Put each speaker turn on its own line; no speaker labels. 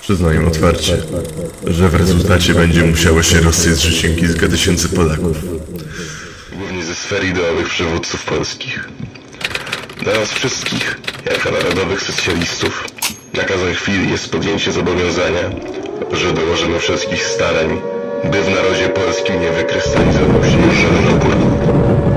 Przyznaję otwarcie, że w rezultacie będzie musiało się rozsyć życiem kilka tysięcy Polaków.
Głównie ze sfer ideowych przywódców polskich. Dla nas wszystkich, jako narodowych socjalistów, nakazem chwili jest podjęcie zobowiązania, że dołożymy wszystkich starań, by w narodzie polskim nie wykrystalizował się już żaden opór.